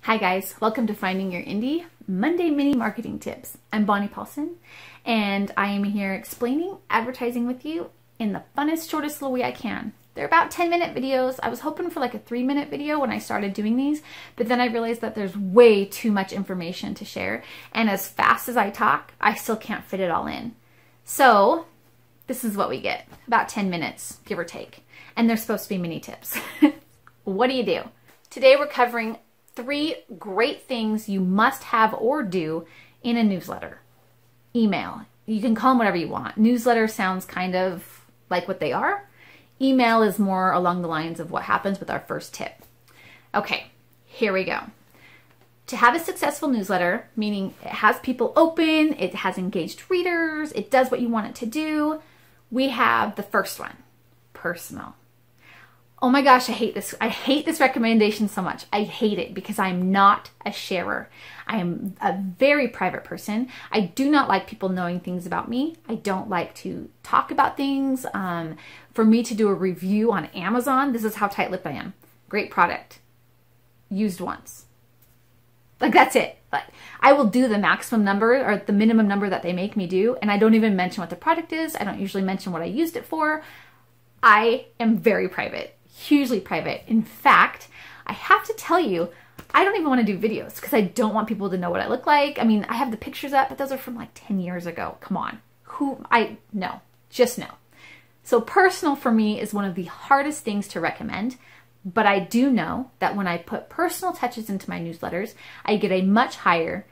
Hi guys, welcome to Finding Your Indie Monday Mini Marketing Tips. I'm Bonnie Paulson and I am here explaining advertising with you in the funnest, shortest little way I can. They're about 10-minute videos. I was hoping for like a 3-minute video when I started doing these, but then I realized that there's way too much information to share, and as fast as I talk, I still can't fit it all in. So this is what we get, about 10 minutes, give or take, and they're supposed to be mini tips. What do you do? Today we're covering 3 great things you must have or do in a newsletter. Email. You can call them whatever you want. Newsletter sounds kind of like what they are. Email is more along the lines of what happens with our first tip. Okay, here we go. To have a successful newsletter, meaning it has people open, it has engaged readers, it does what you want it to do, we have the first one, personal. Oh my gosh, I hate this. I hate this recommendation so much. I hate it because I'm not a sharer. I am a very private person. I do not like people knowing things about me. I don't like to talk about things. For me to do a review on Amazon, this is how tight-lipped I am. Great product. Used once. Like, that's it. Like, I will do the maximum number or the minimum number that they make me do, and I don't even mention what the product is. I don't usually mention what I used it for. I am very private. Hugely private. In fact, I have to tell you, I don't even want to do videos because I don't want people to know what I look like. I mean, I have the pictures up, but those are from like 10 years ago. Come on. No, just no. So personal for me is one of the hardest things to recommend, but I do know that when I put personal touches into my newsletters, I get a much higher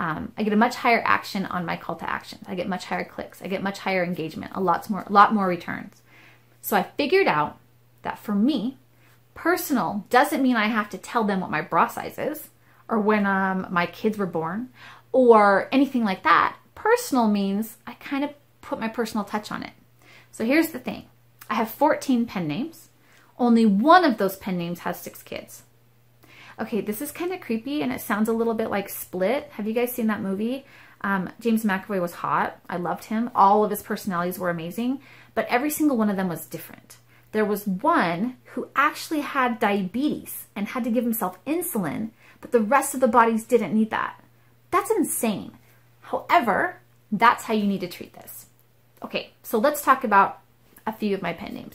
action on my call to action. I get much higher clicks. I get much higher engagement, a lot more returns. So I figured out that for me, personal doesn't mean I have to tell them what my bra size is or when my kids were born or anything like that. Personal means I kind of put my personal touch on it. So here's the thing. I have 14 pen names. Only one of those pen names has 6 kids. Okay, this is kind of creepy and it sounds a little bit like Split. Have you guys seen that movie? James McAvoy was hot. I loved him. All of his personalities were amazing, but every single one of them was different. There was one who actually had diabetes and had to give himself insulin, but the rest of the bodies didn't need that. That's insane. However, that's how you need to treat this. Okay, so let's talk about a few of my pen names.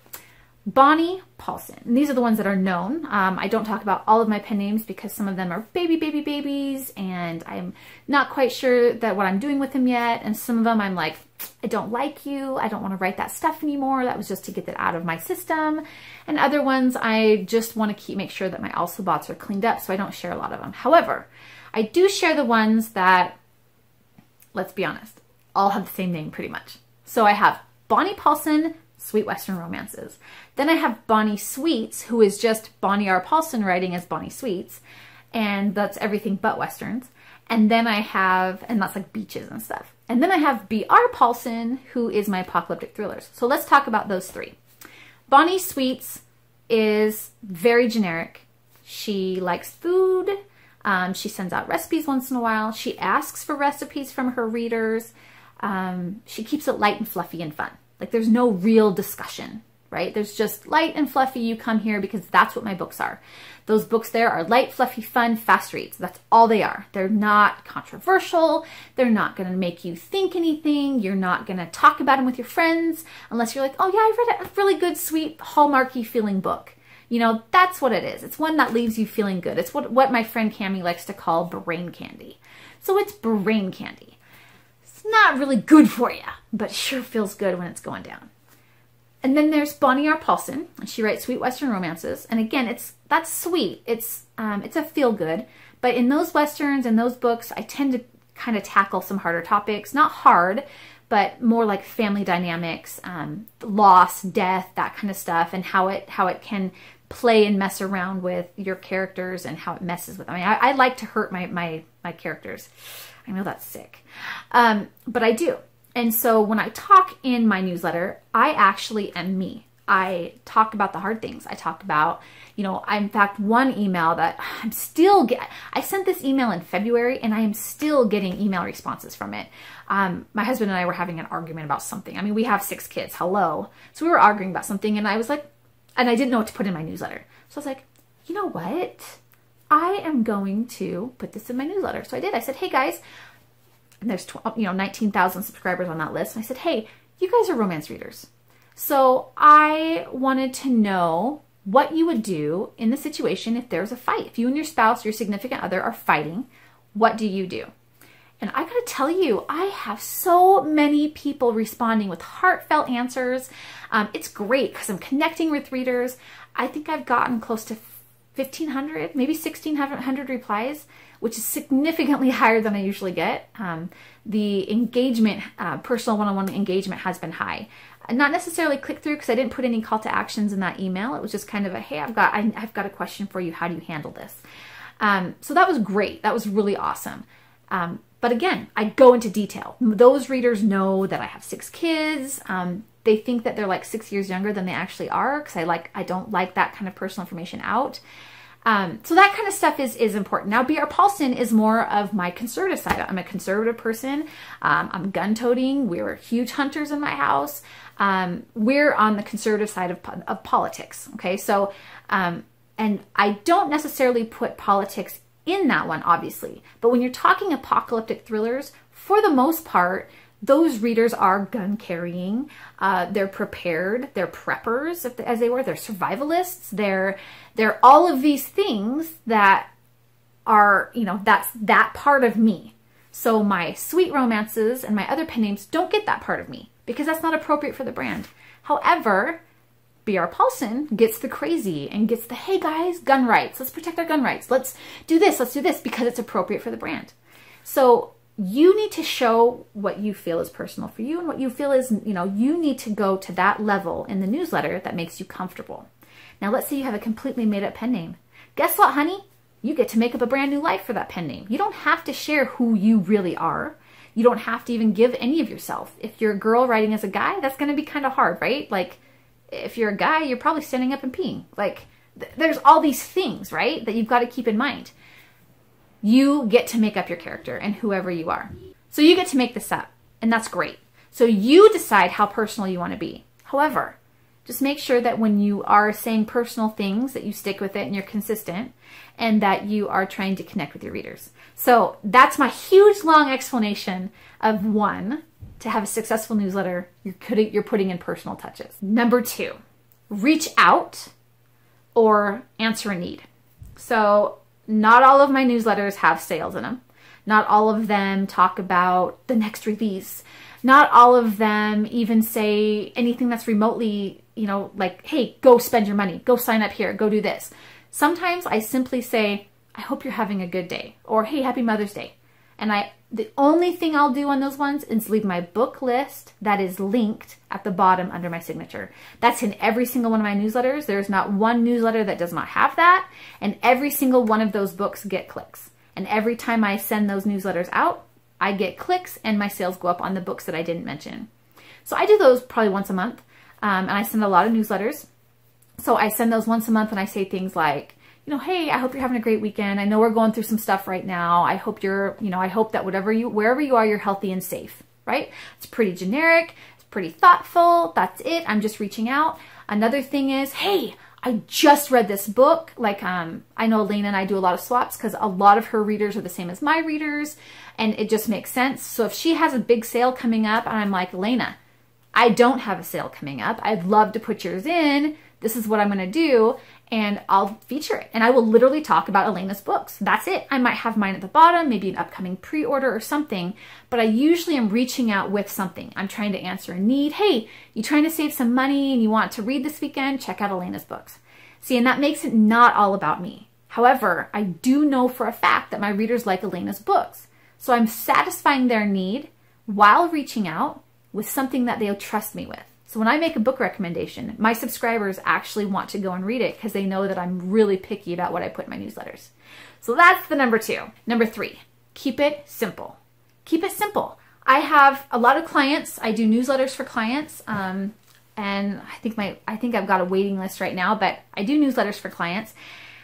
Bonnie Paulson. And these are the ones that are known. I don't talk about all of my pen names because some of them are babies, and I'm not quite sure that what I'm doing with them yet. And some of them I'm like, I don't like you. I don't want to write that stuff anymore. That was just to get that out of my system. And other ones I just want to make sure that my also bots are cleaned up, so I don't share a lot of them. However, I do share the ones that, let's be honest, all have the same name pretty much. So I have Bonnie Paulson, Sweet Western Romances. Then I have Bonnie Sweets, who is just Bonnie R. Paulson writing as Bonnie Sweets, and that's everything but Westerns. And then I have, and that's like beaches and stuff. And then I have B.R. Paulson, who is my apocalyptic thrillers. So let's talk about those 3. Bonnie Sweets is very generic. She likes food. She sends out recipes once in a while. She asks for recipes from her readers. She keeps it light and fluffy and fun. Like, there's no real discussion, right? There's just light and fluffy. You come here because that's what my books are. Those books there are light, fluffy, fun, fast reads. That's all they are. They're not controversial. They're not going to make you think anything. You're not going to talk about them with your friends unless you're like, oh yeah, I read a really good, sweet, hallmarky feeling book. You know, that's what it is. It's one that leaves you feeling good. It's what my friend Cammie likes to call brain candy. So it's brain candy. It's not really good for you, but it sure feels good when it's going down. And then there's Bonnie R. Paulson, and she writes Sweet Western Romances. And again, that's sweet. It's a feel-good. But in those Westerns and those books, I tend to kind of tackle some harder topics. Not hard, but more like family dynamics, loss, death, that kind of stuff, and how it can play and mess around with your characters and how it messes with them. I mean, I like to hurt my characters. I know that's sick. But I do. And so when I talk in my newsletter, I actually am me. I talk about the hard things. I talk about, you know, in fact, one email that I sent this email in February and I am still getting email responses from it. My husband and I were having an argument about something. I mean, we have 6 kids. Hello. So we were arguing about something and I was like, and I didn't know what to put in my newsletter. So I was like, you know what? I am going to put this in my newsletter. So I did. I said, hey guys, and there's 19,000 subscribers on that list. And I said, hey, you guys are romance readers. So I wanted to know what you would do in the situation if there's a fight. If you and your spouse, your significant other are fighting, what do you do? And I gotta tell you, I have so many people responding with heartfelt answers. It's great because I'm connecting with readers. I think I've gotten close to 1,500, maybe 1,600 replies, which is significantly higher than I usually get. The engagement, personal one-on-one engagement has been high. Not necessarily click through because I didn't put any call to actions in that email. It was just kind of a, hey, I've got a question for you. How do you handle this? So that was great. That was really awesome. But again, I go into detail. Those readers know that I have 6 kids. They think that they're like 6 years younger than they actually are because I don't like that kind of personal information out. So that kind of stuff is important. Now, B.R. Paulson is more of my conservative side. I'm a conservative person. I'm gun-toting. We're huge hunters in my house. We're on the conservative side of politics. Okay, so and I don't necessarily put politics in that one, obviously. But when you're talking apocalyptic thrillers, for the most part, those readers are gun-carrying. They're prepared. They're preppers, as they were. They're survivalists. They're all of these things that are, that's that part of me. So my sweet romances and my other pen names don't get that part of me because that's not appropriate for the brand. However, B.R. Paulson gets the crazy and gets the, hey guys, gun rights. Let's protect our gun rights. Let's do this because it's appropriate for the brand. So you need to show what you feel is personal for you and what you feel is, you need to go to that level in the newsletter that makes you comfortable. Now, let's say you have a completely made up pen name. Guess what, honey? You get to make up a brand new life for that pen name. You don't have to share who you really are. You don't have to even give any of yourself. If you're a girl writing as a guy, that's going to be kind of hard, right? Like, if you're a guy, you're probably standing up and peeing. Like, there's all these things, right, that you've got to keep in mind. You get to make up your character and whoever you are. So you get to make this up, and that's great. So you decide how personal you want to be. However, just make sure that when you are saying personal things that you stick with it and you're consistent and that you are trying to connect with your readers. So that's my huge, long explanation of one, to have a successful newsletter, you're putting in personal touches. Number 2, reach out or answer a need. So not all of my newsletters have sales in them. Not all of them talk about the next FREEBIES. Not all of them even say anything that's remotely, like, hey, go spend your money, go sign up here, go do this. Sometimes I simply say, I hope you're having a good day, or hey, happy Mother's Day. And the only thing I'll do on those ones is leave my book list that is linked at the bottom under my signature. That's in every single one of my newsletters. There's not one newsletter that does not have that. And every single one of those books get clicks. And every time I send those newsletters out, I get clicks and my sales go up on the books that I didn't mention. So I do those probably once a month. And I send a lot of newsletters. So I send those once a month and I say things like, hey, I hope you're having a great weekend. I know we're going through some stuff right now. I hope I hope that wherever you are, you're healthy and safe, right? It's pretty generic. It's pretty thoughtful. That's it. I'm just reaching out. Another thing is, hey, I just read this book. Like, I know Elena and I do a lot of swaps because a lot of her readers are the same as my readers, and it just makes sense. So if she has a big sale coming up and I'm like, Elena, I don't have a sale coming up. I'd love to put yours in. This is what I'm going to do. And I'll feature it. And I will literally talk about Elena's books. That's it. I might have mine at the bottom, maybe an upcoming pre-order or something, but I usually am reaching out with something. I'm trying to answer a need. Hey, you trying to save some money and you want to read this weekend? Check out Elena's books. See, and that makes it not all about me. However, I do know for a fact that my readers like Elena's books. So I'm satisfying their need while reaching out with something that they'll trust me with. So when I make a book recommendation, my subscribers actually want to go and read it because they know that I'm really picky about what I put in my newsletters. So that's the number 2. Number 3, keep it simple. Keep it simple. I have a lot of clients. I do newsletters for clients. And I think I've got a waiting list right now, but I do newsletters for clients.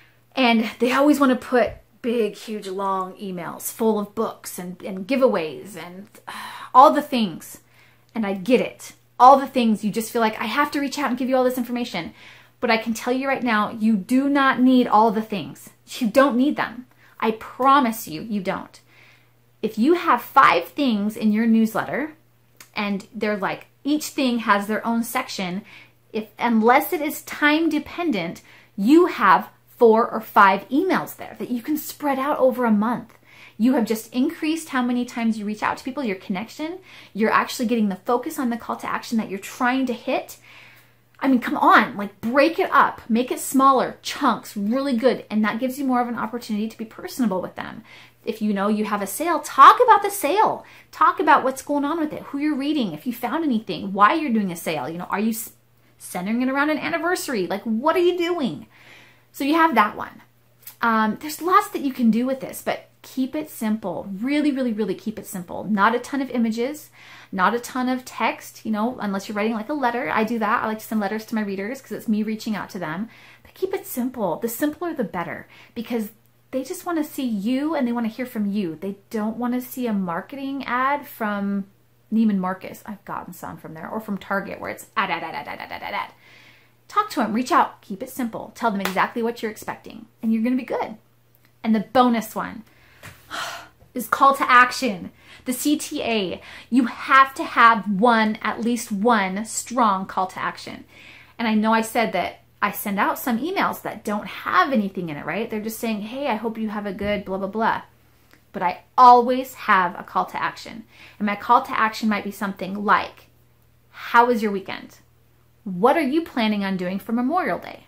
And they always want to put big, huge, long emails full of books and giveaways and all the things. And I get it. All the things you just feel like, I have to reach out and give you all this information. But I can tell you right now, you do not need all the things. You don't need them. I promise you, you don't. If you have 5 things in your newsletter and they're like, each thing has their own section, unless it is time dependent, you have 4 or 5 emails there that you can spread out over a month. You have just increased how many times you reach out to people, your connection. You're actually getting the focus on the call to action that you're trying to hit. I mean, come on, like break it up, make it smaller, chunks, really good. And that gives you more of an opportunity to be personable with them. If you know you have a sale, talk about the sale. Talk about what's going on with it, who you're reading, if you found anything, why you're doing a sale. You know, are you centering it around an anniversary? Like, what are you doing? So you have that one. There's lots that you can do with this, but keep it simple. Really, really, really keep it simple. Not a ton of images, not a ton of text, you know, unless you're writing like a letter. I do that. I like to send letters to my readers because it's me reaching out to them. But keep it simple. The simpler, the better, because they just want to see you and they want to hear from you. They don't want to see a marketing ad from Neiman Marcus. I've gotten some from there, or from Target where it's ad. Talk to them, reach out, keep it simple. Tell them exactly what you're expecting and you're going to be good. And the bonus one is call to action. The CTA. You have to have at least one strong call to action. And I know I said that I send out some emails that don't have anything in it, right? They're just saying, hey, I hope you have a good blah, blah, blah. But I always have a call to action. And my call to action might be something like, how was your weekend? What are you planning on doing for Memorial Day?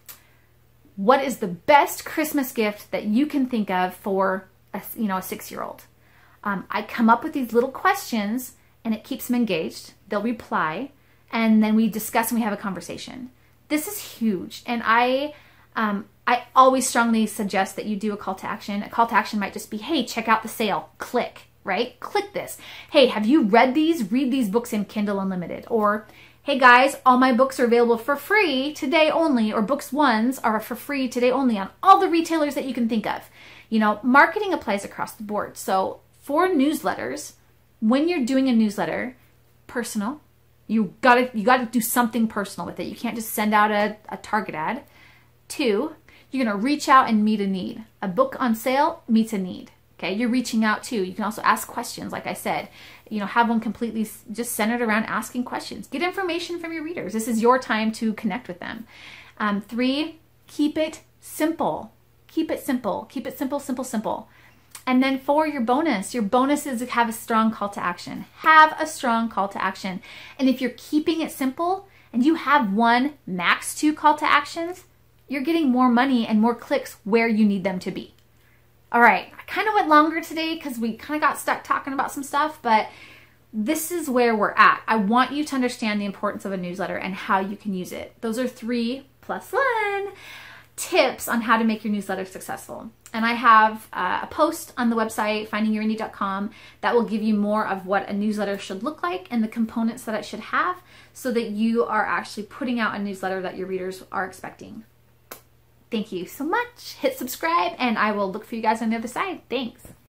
What is the best Christmas gift that you can think of for a 6-year-old? I come up with these little questions and it keeps them engaged. They'll reply and then we discuss and we have a conversation. This is huge. And I always strongly suggest that you do a call to action. A call to action might just be, hey, check out the sale, click, right? Click this. Hey, have you read these? Read these books in Kindle Unlimited. Or, hey guys, all my books are available for free today only, or books ones are for free today only on all the retailers that you can think of. You know, marketing applies across the board. So for newsletters, when you're doing a newsletter, personal, you gotta do something personal with it. You can't just send out a Target ad. 2, you're gonna reach out and meet a need. A book on sale meets a need. Okay, you're reaching out too. You can also ask questions, like I said. You know, have one completely just centered around asking questions. Get information from your readers. This is your time to connect with them. 3, keep it simple. Keep it simple. Keep it simple, simple, simple. And then 4, your bonus is to have a strong call to action. Have a strong call to action. And if you're keeping it simple and you have 1, max 2 call to actions, you're getting more money and more clicks where you need them to be. All right, I kind of went longer today because we kind of got stuck talking about some stuff, but this is where we're at. I want you to understand the importance of a newsletter and how you can use it. Those are 3 + 1 tips on how to make your newsletter successful. And I have a post on the website, findingyourindy.com, that will give you more of what a newsletter should look like and the components that it should have so that you are actually putting out a newsletter that your readers are expecting. Thank you so much. Hit subscribe and I will look for you guys on the other side. Thanks.